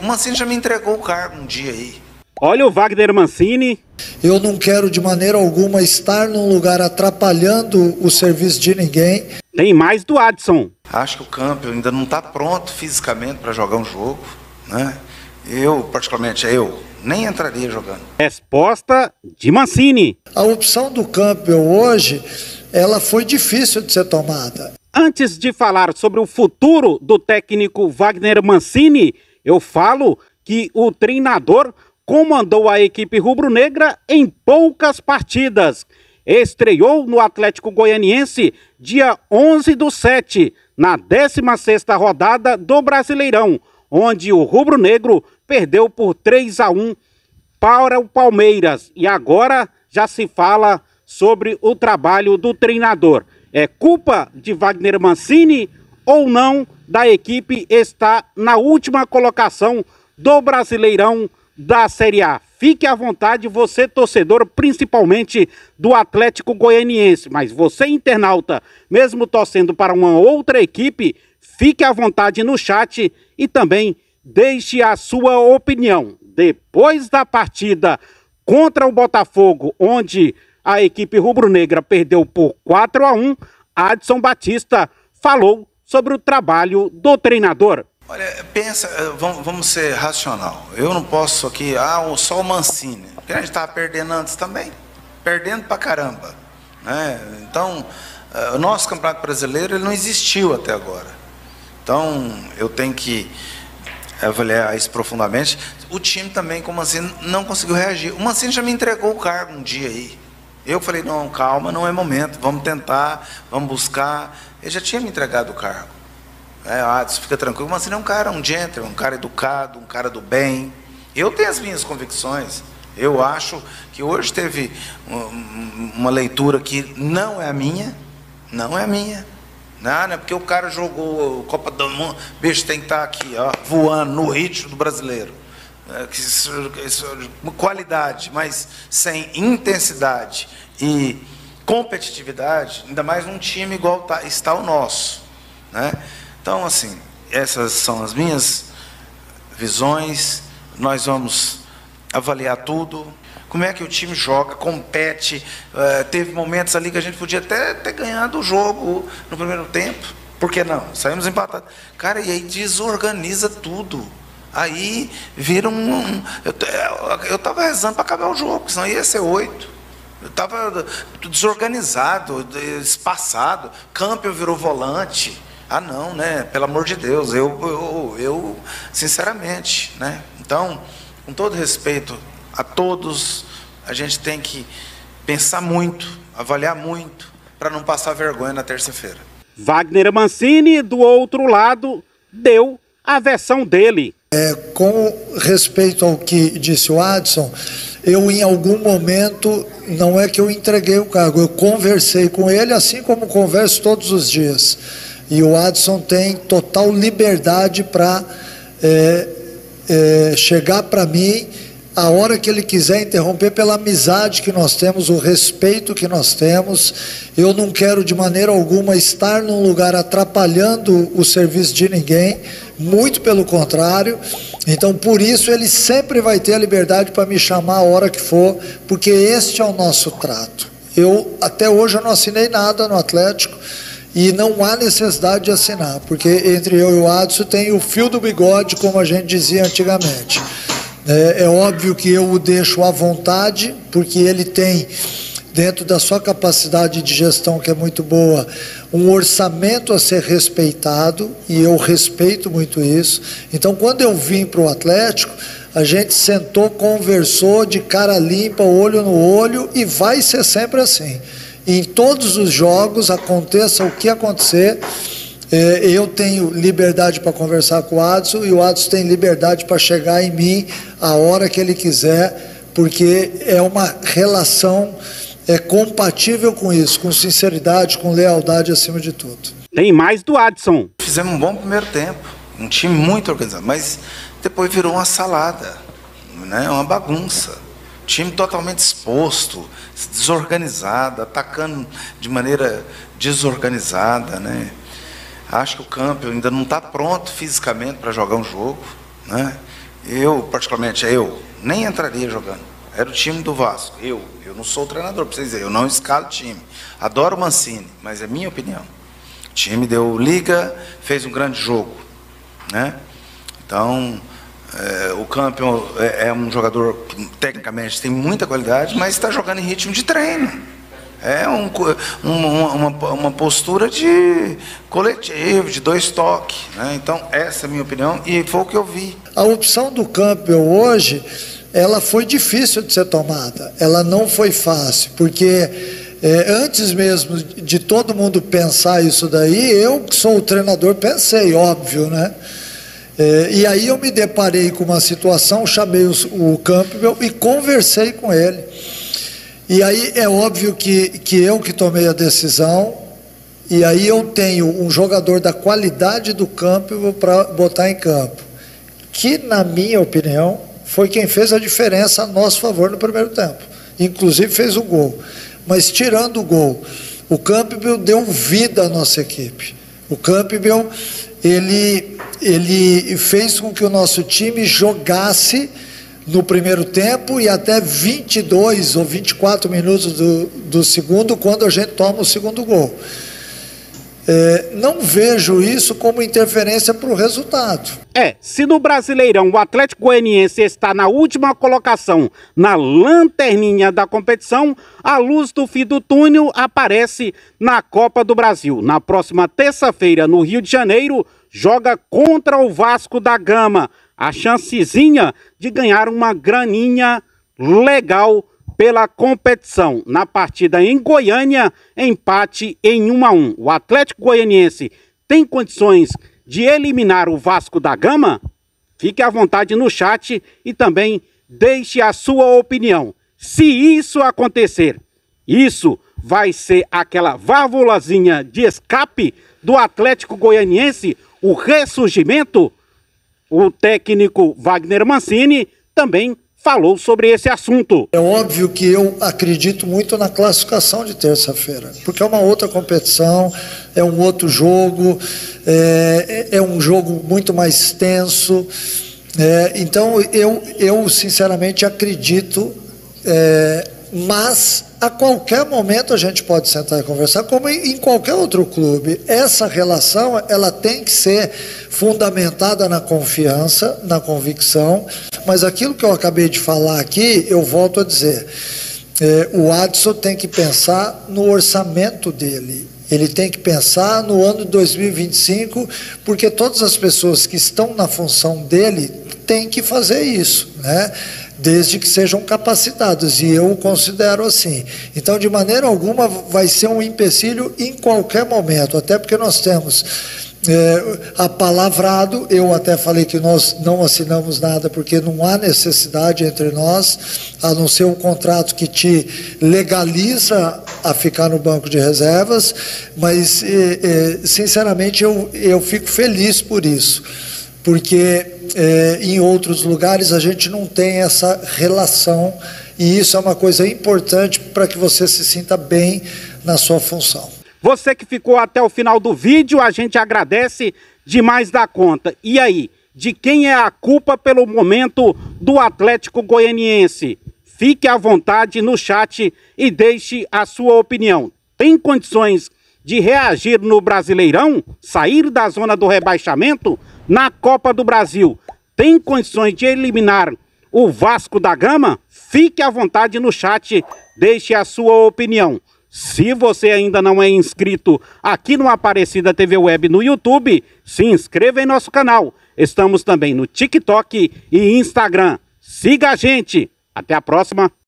O Mancini já me entregou o cargo um dia aí. Olha o Wagner Mancini. Eu não quero de maneira alguma estar num lugar atrapalhando o serviço de ninguém. Tem mais do Adson. Acho que o Campbell ainda não está pronto fisicamente para jogar um jogo, né? Eu, particularmente, nem entraria jogando. Resposta de Mancini. A opção do Campbell hoje, ela foi difícil de ser tomada. Antes de falar sobre o futuro do técnico Wagner Mancini, eu falo que o treinador comandou a equipe rubro-negra em poucas partidas. Estreou no Atlético Goianiense dia 11/7, na 16ª rodada do Brasileirão, onde o rubro-negro perdeu por 3-1 para o Palmeiras. E agora já se fala sobre o trabalho do treinador. É culpa de Wagner Mancini ou não da equipe estar na última colocação do Brasileirão da Série A? Fique à vontade, você torcedor, principalmente do Atlético Goianiense, mas você internauta, mesmo torcendo para uma outra equipe, fique à vontade no chat e também deixe a sua opinião. Depois da partida contra o Botafogo, onde a equipe rubro-negra perdeu por 4-1, Adson Batista falou sobre o trabalho do treinador. Olha, pensa, vamos ser racional. Eu não posso aqui, só o Mancini, porque a gente estava perdendo antes também, perdendo pra caramba, né? Então, o nosso Campeonato Brasileiro ele não existiu até agora. Então, eu tenho que avaliar isso profundamente. O time também, como o Mancini, não conseguiu reagir. O Mancini já me entregou o cargo um dia aí. Eu falei, não, calma, não é momento, vamos tentar, vamos buscar. Ele já tinha me entregado o cargo. Adson, fica tranquilo. O Mancini é um gentleman, um cara educado, um cara do bem. Eu tenho as minhas convicções. Eu acho que hoje teve uma leitura que não é a minha. Não é a minha. Não é porque o cara jogou Copa do Mundo. Bicho, tem que estar aqui, ó, voando no ritmo do brasileiro. Qualidade, mas sem intensidade e competitividade, ainda mais num time igual está o nosso, né? Então, assim, essas são as minhas visões. Nós vamos avaliar tudo. Como é que o time joga, compete. Teve momentos ali que a gente podia até ter ganhado o jogo no primeiro tempo. Por que não? Saímos empatados. Cara, e aí desorganiza tudo. Aí vira eu estava rezando para acabar o jogo, senão ia ser 8. Eu estava desorganizado, espaçado. Campbell virou volante. Não, né? Pelo amor de Deus, eu sinceramente, né? Então, com todo respeito a todos, a gente tem que pensar muito, avaliar muito, para não passar vergonha na terça-feira. Wagner Mancini, do outro lado, deu a versão dele. Com respeito ao que disse o Adson, eu em algum momento, não é que eu entreguei o cargo, eu conversei com ele, assim como converso todos os dias. E o Adson tem total liberdade para chegar para mim a hora que ele quiser interromper, pela amizade que nós temos, o respeito que nós temos. Eu não quero de maneira alguma estar num lugar atrapalhando o serviço de ninguém, muito pelo contrário. Então, por isso, ele sempre vai ter a liberdade para me chamar a hora que for, porque este é o nosso trato. Até hoje, eu não assinei nada no Atlético, e não há necessidade de assinar, porque entre eu e o Adson tem o fio do bigode, como a gente dizia antigamente. É óbvio que eu o deixo à vontade, porque ele tem, dentro da sua capacidade de gestão, que é muito boa, um orçamento a ser respeitado, e eu respeito muito isso. Então, quando eu vim para o Atlético, a gente sentou, conversou de cara limpa, olho no olho, e vai ser sempre assim. Em todos os jogos, aconteça o que acontecer, eu tenho liberdade para conversar com o Adson, e o Adson tem liberdade para chegar em mim a hora que ele quiser, porque é uma relação compatível com isso, com sinceridade, com lealdade acima de tudo. Tem mais do Adson. Fizemos um bom primeiro tempo, um time muito organizado, mas depois virou uma salada, né? Uma bagunça. Time totalmente exposto, desorganizado, atacando de maneira desorganizada, né? Acho que o Campbell ainda não está pronto fisicamente para jogar um jogo, né? particularmente, nem entraria jogando. Era o time do Vasco. Eu não sou o treinador, para vocês verem, eu não escalo o time. Adoro o Mancini, mas é minha opinião. O time deu liga, fez um grande jogo, né? Então, o Campbell é um jogador que, tecnicamente, tem muita qualidade, mas está jogando em ritmo de treino. É uma postura de coletivo, de 2 toques, né? Então, essa é a minha opinião e foi o que eu vi. A opção do Campbell hoje, ela foi difícil de ser tomada. Ela não foi fácil, porque antes mesmo de todo mundo pensar isso daí, eu que sou o treinador pensei, óbvio, né? E aí eu me deparei com uma situação, chamei o Campbell e conversei com ele. E aí é óbvio que eu que tomei a decisão, e aí eu tenho um jogador da qualidade do Campbell para botar em campo, que na minha opinião foi quem fez a diferença a nosso favor no primeiro tempo, inclusive fez o gol. Mas tirando o gol, o Campbell deu vida à nossa equipe. O Campbell, ele fez com que o nosso time jogasse no primeiro tempo e até 22 ou 24 minutos do segundo, quando a gente toma o segundo gol. Não vejo isso como interferência para o resultado. Se no Brasileirão o Atlético Goianiense está na última colocação, na lanterninha da competição, a luz do fim do túnel aparece na Copa do Brasil. Na próxima terça-feira, no Rio de Janeiro, joga contra o Vasco da Gama. A chancezinha de ganhar uma graninha legal pela competição. Na partida em Goiânia, empate em 1-1. O Atlético Goianiense tem condições de eliminar o Vasco da Gama? Fique à vontade no chat e também deixe a sua opinião. Se isso acontecer, isso vai ser aquela válvulazinha de escape do Atlético Goianiense, o ressurgimento? O técnico Wagner Mancini também falou sobre esse assunto. É óbvio que eu acredito muito na classificação de terça-feira, porque é uma outra competição, é um outro jogo, é um jogo muito mais tenso. Então eu sinceramente acredito, mas a qualquer momento a gente pode sentar e conversar, como em qualquer outro clube. Essa relação, ela tem que ser fundamentada na confiança, na convicção, mas aquilo que eu acabei de falar aqui, eu volto a dizer, o Adson tem que pensar no orçamento dele, ele tem que pensar no ano de 2025, porque todas as pessoas que estão na função dele têm que fazer isso, né? Desde que sejam capacitados, e eu o considero assim. Então, de maneira alguma, vai ser um empecilho em qualquer momento, até porque nós temos apalavrado, eu até falei que nós não assinamos nada, porque não há necessidade entre nós, a não ser um contrato que te legaliza a ficar no banco de reservas, mas, sinceramente, eu fico feliz por isso, porque em outros lugares a gente não tem essa relação, e isso é uma coisa importante para que você se sinta bem na sua função. Você que ficou até o final do vídeo, a gente agradece demais da conta. E aí, de quem é a culpa pelo momento do Atlético Goianiense? Fique à vontade no chat e deixe a sua opinião. Tem condições de reagir no Brasileirão? Sair da zona do rebaixamento? Na Copa do Brasil, tem condições de eliminar o Vasco da Gama? Fique à vontade no chat, deixe a sua opinião. Se você ainda não é inscrito aqui no Aparecida TV Web no YouTube, se inscreva em nosso canal. Estamos também no TikTok e Instagram. Siga a gente. Até a próxima.